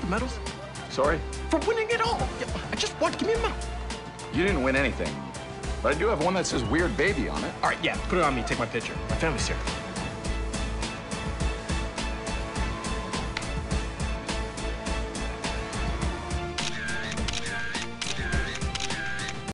the medals? Sorry? For winning it all. Yeah, I just want, give me a medal. You didn't win anything. But I do have one that says Weird Baby on it. All right, yeah, put it on me, take my picture. My family's here.